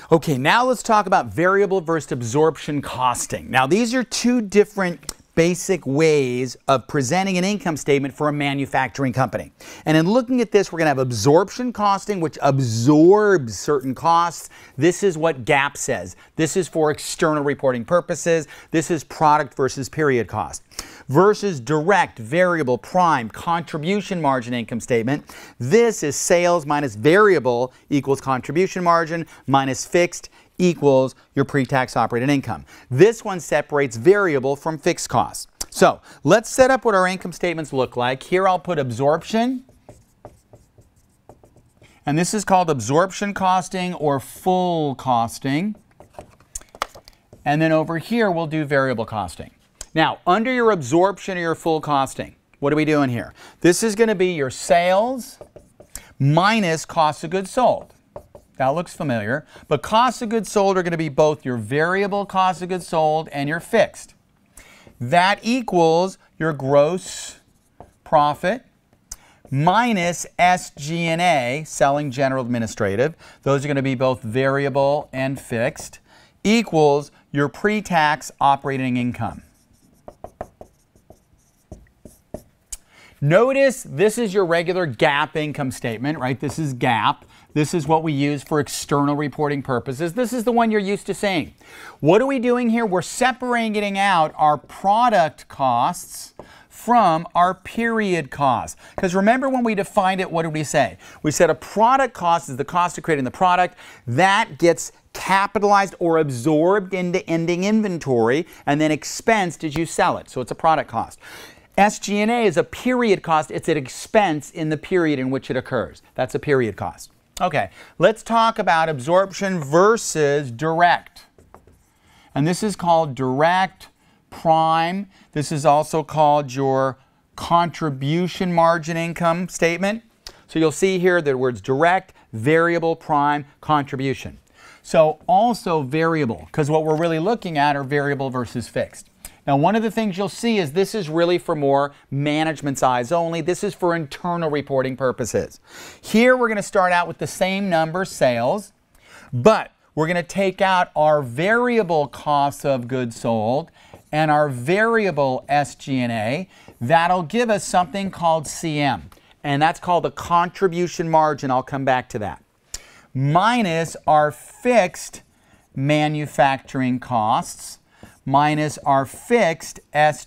Okay, now let's talk about variable versus absorption costing. Now these are two different basic ways of presenting an income statement for a manufacturing company. And in looking at this, we're going to have absorption costing, which absorbs certain costs. This is what GAAP says. This is for external reporting purposes. This is product versus period cost. Versus direct, variable, prime, contribution margin income statement. This is sales minus variable equals contribution margin minus fixed equals your pre-tax operating income. This one separates variable from fixed costs. So let's set up what our income statements look like. Here I'll put absorption, and this is called absorption costing or full costing. And then over here we'll do variable costing. Now under your absorption or your full costing, what are we doing here? This is going to be your sales minus cost of goods sold. That looks familiar, but cost of goods sold are going to be both your variable cost of goods sold and your fixed. That equals your gross profit minus SG&A, selling general administrative. Those are going to be both variable and fixed, equals your pre-tax operating income. Notice this is your regular GAAP income statement, right? This is GAAP. This is what we use for external reporting purposes. This is the one you're used to seeing. What are we doing here? We're separating out our product costs from our period costs. Because remember when we defined it, what did we say? We said a product cost is the cost of creating the product. That gets capitalized or absorbed into ending inventory and then expensed as you sell it. So it's a product cost. SG&A is a period cost. It's an expense in the period in which it occurs. That's a period cost. Okay, let's talk about absorption versus direct. And this is called direct prime. This is also called your contribution margin income statement. So you'll see here the words direct, variable, prime, contribution. So also variable, because what we're really looking at are variable versus fixed. Now, one of the things you'll see is this is really for more management's eyes only. This is for internal reporting purposes. Here, we're going to start out with the same number, sales, but we're going to take out our variable costs of goods sold and our variable SG&A. That'll give us something called CM, and that's called the contribution margin. I'll come back to that. Minus our fixed manufacturing costs minus our fixed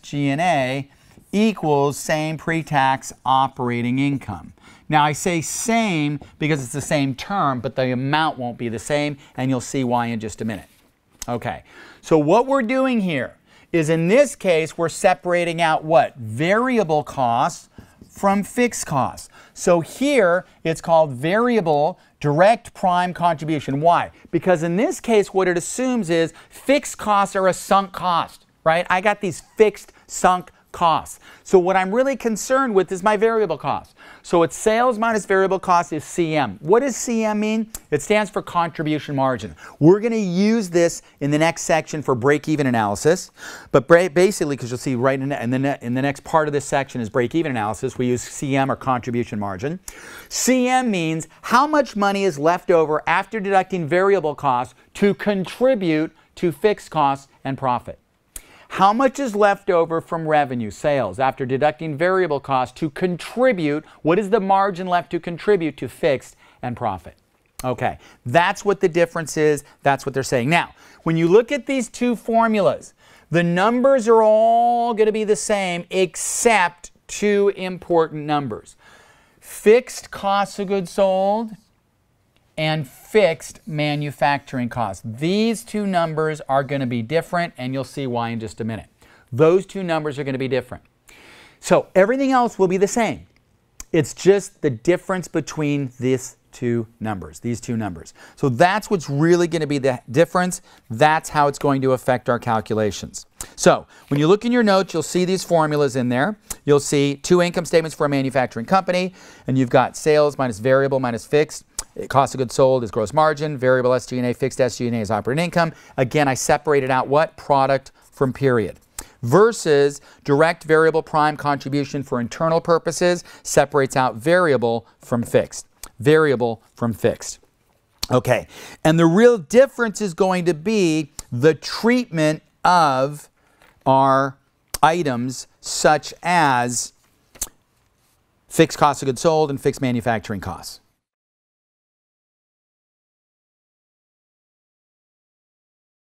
SG&A equals same pre-tax operating income. Now I say same because it's the same term, but the amount won't be the same, and you'll see why in just a minute. Okay, so what we're doing here is in this case we're separating out what? Variable costs from fixed costs. So here it's called variable direct prime contribution. Why? Because in this case what it assumes is fixed costs are a sunk cost, right? I got these fixed sunk costs. So what I'm really concerned with is my variable costs. So it's sales minus variable cost is CM. What does CM mean? It stands for contribution margin. We're going to use this in the next section for break-even analysis. But basically, because you'll see right in the next part of this section is break-even analysis, we use CM or contribution margin. CM means how much money is left over after deducting variable costs to contribute to fixed costs and profit. How much is left over from revenue, sales, after deducting variable costs to contribute? What is the margin left to contribute to fixed and profit? Okay, that's what the difference is. That's what they're saying. Now, when you look at these two formulas, the numbers are all going to be the same except two important numbers. Fixed cost of goods sold and fixed manufacturing costs. These two numbers are going to be different, and you'll see why in just a minute. Those two numbers are going to be different. So everything else will be the same. It's just the difference between these two numbers. So that's what's really going to be the difference. That's how it's going to affect our calculations. So when you look in your notes, you'll see these formulas in there. You'll see two income statements for a manufacturing company, and you've got sales minus variable minus fixed. Cost of goods sold is gross margin, variable SG&A, fixed SG&A is operating income. Again, I separated out what? Product from period. Versus direct variable prime contribution for internal purposes separates out variable from fixed. Variable from fixed. Okay, and the real difference is going to be the treatment of our items such as fixed cost of goods sold and fixed manufacturing costs.